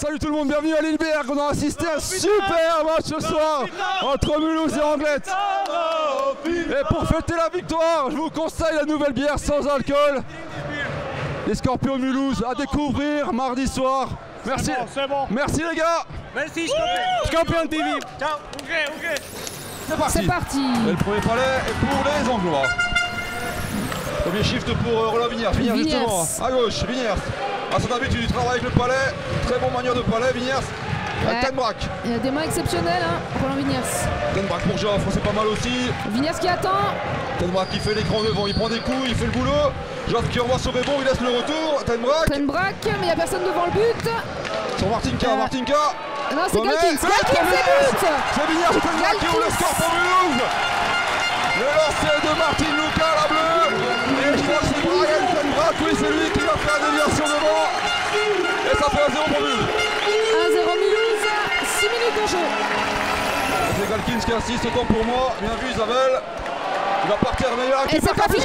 Salut tout le monde, bienvenue à Lilleberg. On a assisté à un super match ce soir entre Mulhouse et Anglette. Et pour fêter la victoire, je vous conseille la nouvelle bière sans alcool. Les Scorpions de Mulhouse à découvrir mardi soir. Merci, c'est bon. Merci les gars. Merci Scorpion TV. Ciao. Ok. C'est parti. Et le premier palais est pour les Anglois. Premier shift pour Roland Vigners. Vigners justement, à gauche, Vigners. À son habitude, il travaille avec le palais. Très bon manière de palais, Vigners. Ten Braque. Il y a des mains exceptionnelles, hein, Roland Vigners. Ten Braque pour Joffre, c'est pas mal aussi. Vigners qui attend. Ten Braque qui fait l'écran devant, il prend des coups, il fait le boulot. Joffre qui envoie son rebond, il laisse le retour. Ten Braque, mais il n'y a personne devant le but. Sur Martinka, Martinka. Non, c'est Galkins. Galkins, c'est but. C'est Vigners, c'est Ten Braque qui ouvre le score pour Mulhouse. Le lancer de Martin Luca, la bleue. Et je crois que c'est Brian Ten Braque, oui, c'est lui qui va faire la déviation devant. Et ça fait 1-0 pour Mulhouse. 1-0 Mulhouse, 6 minutes de jeu. C'est Galkins qui insiste, autant pour moi. Bien vu Isabelle. Il va partir meilleur. Et c'est pas fini.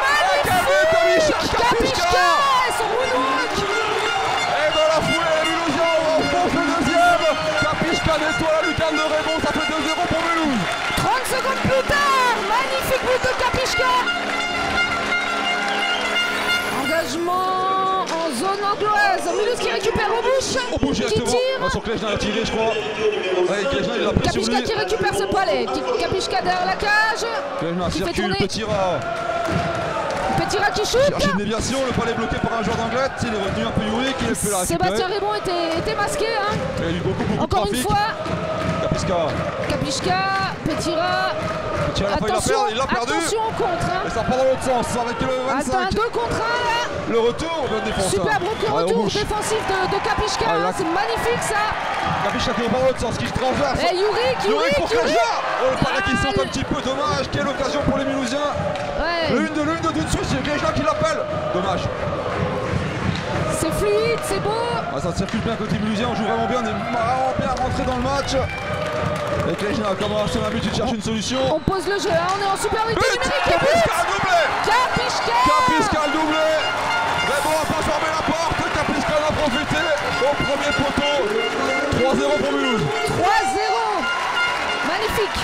Kapishka et son moonwalk. Et dans la foulée, les Mulhousiens enfoncent le deuxième. Kapishka nettoie la lucarne de Raymond, ça fait 2-0 pour Mulhouse. 30 secondes plus tard, magnifique but de Kapishka. Engagement en zone angloise. Mulhouse qui récupère au bouche. Qui tire. Son Klejna l'a tiré, je crois. Ouais, Klejna, il a pris sur lui. Kapishka qui récupère ce palais. Kapishka derrière la cage. Klejna circule, Petira. Petira qui shoot. Cherche une déviation, le palais bloqué par un joueur d'Anglette. Il est retenu un peu Yuri qui fait la récupérer. Sébastien Raymond était masqué. Hein. Il y a eu beaucoup encore de trafic. Une fois. Kapishka, Petira. Attention, il l'a perdu. Attention au contre. Hein. Et ça part dans l'autre sens avec le 25. Attends, 2 contre 1 là. Le retour de défense. Superbe retour défensif de Kapishka. C'est magnifique ça. Kapishka qui repart dans l'autre sens, qui se transverse. Et Yuri pour Klejna. Oh, le palais qui saute un petit peu, dommage. Quelle occasion pour les Mulhousiens. Ouais. Le 1 de suite, c'est Klejna qui l'appelle. Dommage. C'est fluide, c'est beau. Ah, ça circule bien côté Mulhousien, on joue vraiment bien, on est vraiment bien rentré dans le match. Et Klejna, comme à son habitude, cherche une solution. On pose le jeu, hein, on est en supériorité numérique. Kapishka a doublé. Kapishka a doublé. Raymond a pas fermé la porte, Kapishka en a profité. Au premier poteau, 3-0 pour Mulhouse. 3-0. Magnifique.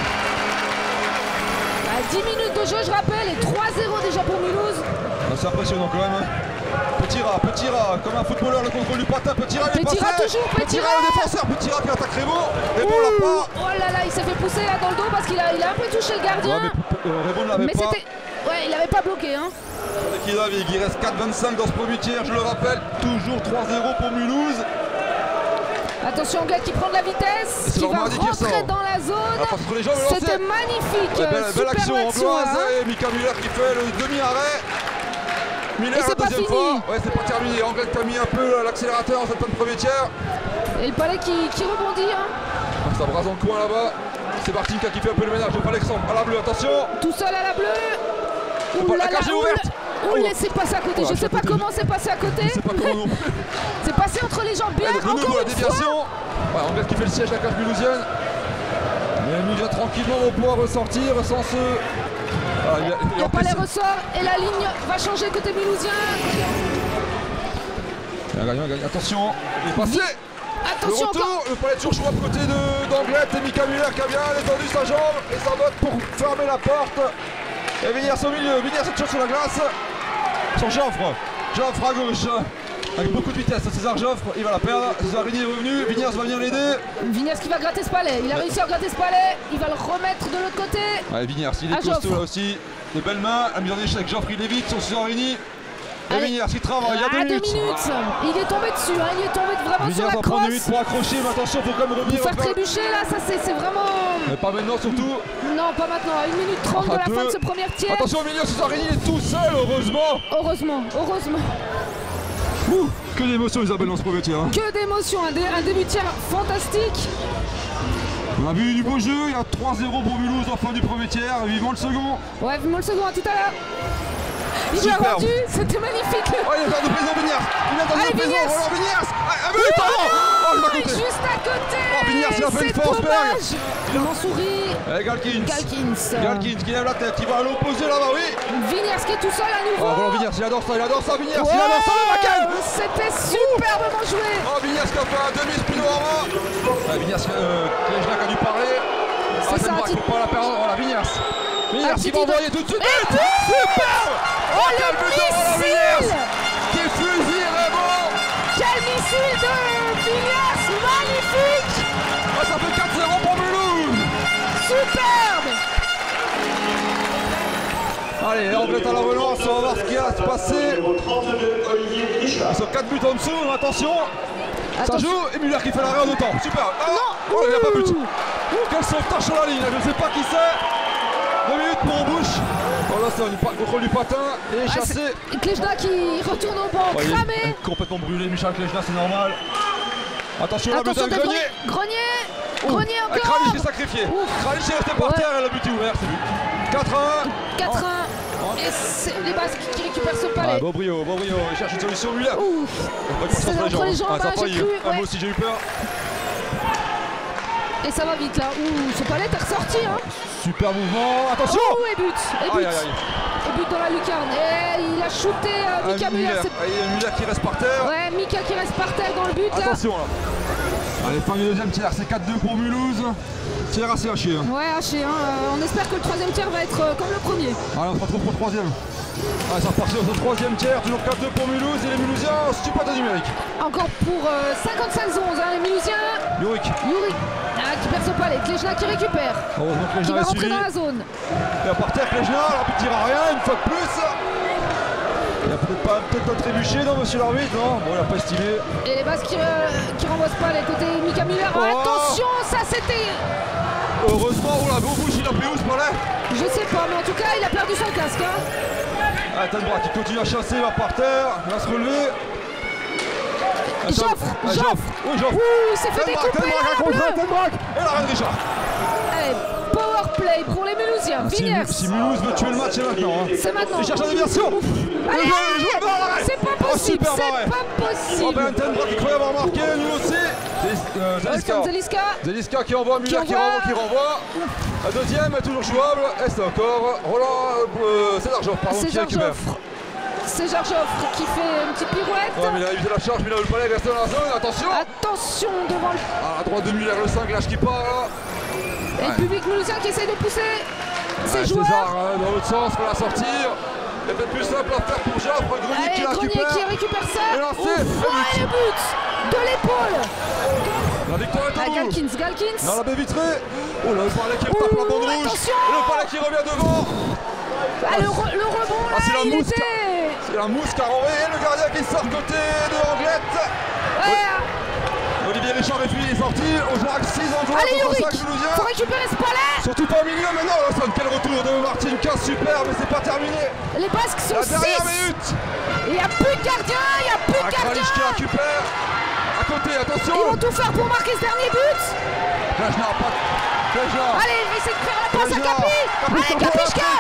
À 10 minutes de jeu, je rappelle, et 3-0 déjà pour Mulhouse. Ah, c'est impressionnant quand même. Petira, comme un footballeur, le contrôle du patin. Petira le défenseur. Petira qui attaque Raymond. Raymond l'a pas. Oh là là, il s'est fait pousser là dans le dos parce qu'il a un peu touché le gardien. Ouais, mais Raymond ne l'avait pas. Ouais, il n'avait pas bloqué. Hein. Il reste 4-25 dans ce premier tiers, je le rappelle. Toujours 3-0 pour Mulhouse. Attention, Anglette qui prend de la vitesse, qui va rentrer dans la zone. C'était magnifique. Belle action angloise. Et Mika Müller qui fait le demi-arrêt. Miller la deuxième fois. Ouais, c'est pas terminé. Anglette a mis un peu l'accélérateur en cette fin de premier tiers. Et le palais qui rebondit. Hein. Ça brase en coin là-bas. C'est Martinka qui fait un peu le ménage. Alexandre à la bleue, attention. Tout seul à la bleue. La cage est ouverte. C'est passé à côté. Je sais pas comment c'est passé à côté. Je sais pas comment non plus. C'est passé entre les jambes bien. Encore la déviation. Ouais, Anglette qui fait le siège à la cage mulhousienne. Mais Mulhouse tranquillement va pouvoir ressortir sans ce. Le palais ressort et la ligne va changer côté mulhousien. Attention, il est passé. Attention, le retour, le palais toujours chaud à côté d'Anglette et Mika Müller qui a bien étendu sa jambe et ça vote pour fermer la porte. Et Vigners au milieu, Vigners cette chose sur la glace. Sur Joffre à gauche. Avec beaucoup de vitesse, César Joffre, il va la perdre. Cesarini est revenu, Vigners va venir l'aider. Vigners qui va gratter ce palais, il a réussi à gratter ce palais, il va le remettre de l'autre côté. Ouais, Vigners, il est costaud là aussi. De belles mains, la mise en échec, Joffre il évite sur Cesarini. Et Vigners qui travaille, il y a 2 minutes. Il est tombé dessus, hein, il est tombé vraiment Vigners sur la crosse. prend 2 minutes pour accrocher, mais attention, il faut quand même revenir. Pour faire trébucher là, ça c'est vraiment. Mais pas maintenant surtout. Non, pas maintenant, à 1 minute 30 de la fin de ce premier tiers. Attention au milieu, Cesarini est tout seul, heureusement. Heureusement. Ouh, que d'émotion Isabelle dans ce premier tiers. Hein. Que d'émotion, un début de tiers fantastique. On a vu du beau jeu, il y a 3-0 pour Mulhouse en fin du premier tiers, vivement le second. Ouais, vivement le second, à tout à l'heure. Il l'a rendu, c'était magnifique. Oh, il vient de prison Vigners. Il vient de prison, Roland Vigners. Juste à côté. Oh, Vigners, il a fait une Forsberg. Il m'en sourit. Galkins qui lève la tête, il va à l'opposé là-bas, oui. Vigners qui est tout seul à nouveau. Oh, Roland Vigners, il adore ça, Vigners, il adore ça, le Macken. c'était superbement joué. Oh, Vignas qui a fait un demi-spinorama. Vignas, Klejna qui a dû parler. C'est ça, il faut pas la perdre. Voilà, Vignas. Vignas qui va envoyer tout de suite. Superbe. Oh, le missile qui fusille vraiment. Quel missile de Vignas, magnifique. Oh, ça fait 4-0 pour Mulhouse. Superbe. Allez, Anglette à la relance, on va voir ce qui va se passer. Ils sont 4 buts en dessous, attention. Ça joue, et Muller qui fait l'arrêt en deux temps. Super. Ah, non, il n'y a pas but. Quel sauvetage sur la ligne, je ne sais pas qui c'est. 2 minutes pour en bouche. Voilà, c'est un contrôle du patin et chassé. Klejna qui retourne au banc, cramé. Complètement brûlé, Michel Klejna, c'est normal. Attention, la but de Grenier. Grenier encore. Kralic est sacrifié. Kralic est resté par terre et le but est ouvert, c'est but. 4-1. 4-1. Et c'est les Basques qui récupèrent ce palais. Beau brio, il cherche une solution, lui là. C'est entre les jambes, j'ai cru. Moi aussi j'ai eu peur. Et ça va vite là. Ce palais est ressorti. Hein. Super mouvement, attention. Et but. Et but dans la lucarne. Et il a shooté Mika Muller. Il y a Muller qui reste par terre. Ouais, Mika qui reste par terre dans le but là. Attention là. Allez, fin du deuxième tiers, c'est 4-2 pour Mulhouse. Tiers assez haché. Hein. Ouais, haché. On espère que le troisième tiers va être comme le premier. Allez, on se retrouve pour le troisième. Allez, ça repart sur ce troisième tiers, toujours 4-2 pour Mulhouse et les Mulhousiens, stupide de numérique. Encore pour 55-11, les Mulhousiens. Yurick. Qui perd ce palais, Klejna qui récupère. Heureusement que qui va rentrer dans la zone. Il va par terre Klejna, l'arbitre ne dira rien, une fois de plus. Il a peut-être pas trébuché, non, monsieur l'arbitre, non? Bon, il n'a pas estimé. Et les Basques qui renvoient ce palais côté Mika Muller. Attention, ça c'était. Heureusement, au bouche, il a pris où ce palais? Je sais pas, mais en tout cas, il a perdu son casque. Ah, Tenbrak qui continue à chasser, il va par terre, il va se relever. Joffre. Oui, Joffre. Il s'est fait découper Tenbrak. Et la reine Richard. Allez, power play pour les Mulhousiens. Si Mulhouse veut tuer le match, c'est maintenant. Hein. C'est maintenant. Il cherche la diversion. Allez, c'est pas possible. C'est pas possible. Ben Tenbrak qui croyait avoir marqué, nous aussi. Zeliska qui envoie, Muller qui renvoie. La deuxième est toujours jouable. Et c'est encore Roland César Joffre, pardon, qui récupère. César Joffre qui fait une petite pirouette. Ouais, mais il a évité la charge, mais il a eu le palais, il reste dans la zone, attention. Attention devant le... À droite de Muller, le 5 lâche qui part là. Et le public mulhousien qui essaie de pousser ses joueurs. César dans l'autre sens pour la sortir. Il est peut-être plus simple à faire pour Joffre. Grenier qui récupère ça. Et lancé. Et le but de l'épaule. La victoire est au bout. Galkins. Dans la baie vitrée. Oh là, le palais qui retape la bande rouge. Et le palais qui revient devant. Le rebond là, c'est la mousse qui a renvoyé le gardien qui sort côté de Anglette. Olivier Richard est sorti. Aujorac 6 en joueur contre 5 Mulhousiens. Faut récupérer ce palais. Surtout pas au milieu, mais non, quel retour de Martin, super, mais c'est pas terminé. Les Basques sont 6. La dernière minute. Il n'y a plus de gardien, Kralic qui récupère. À côté, attention. Ils vont tout faire pour marquer ce dernier but. Klejna, pas. Klejna. Allez, il va essayer de faire la passe à Capi. Allez, Kapichka.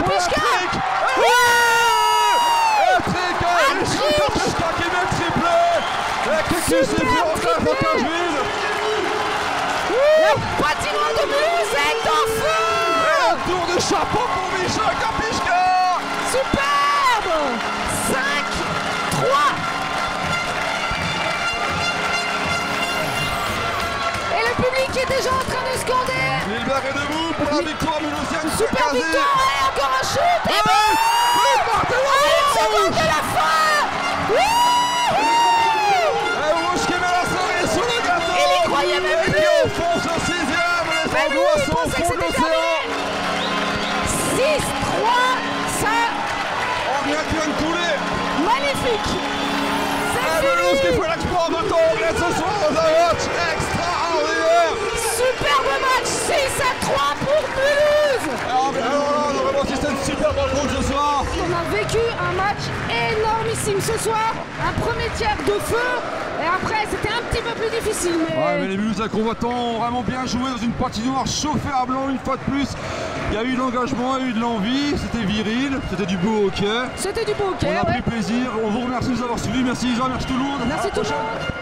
Kapichka qui met le triplé. Qui siffle encore pour Cajville. Le patinoire de Mulhouse est en feu. Et un tour de chapeau pour Michel Kapichka. Superbe. 5-3. Et le public est déjà en train de scander. Lilbert est debout pour la victoire mulhousienne. Super victoire. Et encore un shoot. Et une seconde de la fin. Rouge qui met la cerise sur le gâteau. Il y croyait même plus. Et qui enfonce le 6ème. Les Anglois sont au fond de l'océan. 6-3. Ça. On vient qui vient de couler. Magnifique. Mulhouse qui fait l'exploit de temps. Anglette ce soir dans un match extraordinaire. Superbe match. 6-3 pour Mulhouse. Alors là, on aurait vraiment assisté à une super rencontre ce soir. On a vécu un match énormissime ce soir. Un premier tiers de feu. Et après, c'était un petit peu plus difficile. Mais les Mulhousiens combattants ont vraiment bien joué dans une patinoire chauffée à blanc une fois de plus. Il y a eu de l'engagement, il y a eu de l'envie, c'était viril, c'était du beau hockey. C'était du beau hockey. On a pris plaisir. On vous remercie de nous avoir suivis. Merci Isa, merci tout le monde. Merci tout le monde.